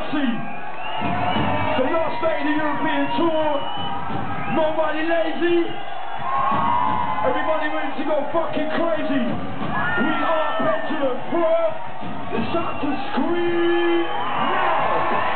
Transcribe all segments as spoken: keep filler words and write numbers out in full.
Chelsea. The last day of the European tour. Nobody lazy. Everybody ready to go fucking crazy. We are Pendulum Pro. It's time to scream now.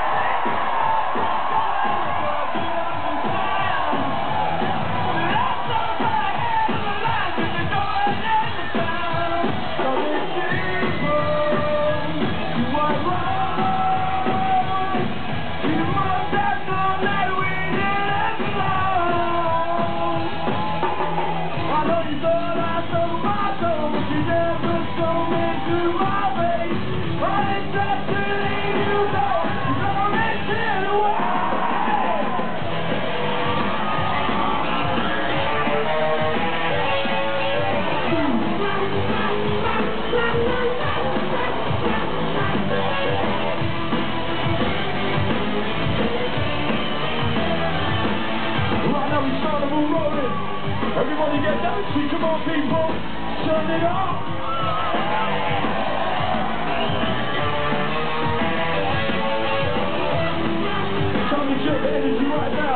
Everybody get dancing, come on people, turn it up! Time to check the energy right now.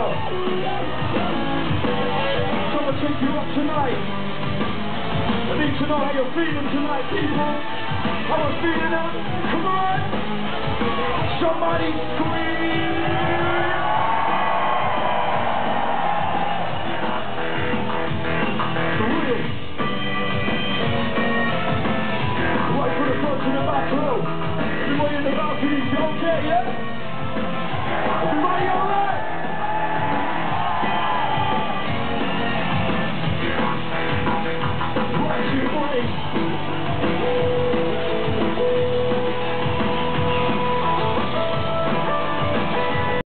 Time to take you up tonight. I need to know how you're feeling tonight, people. How I'm feeling up, come on! Somebody scream!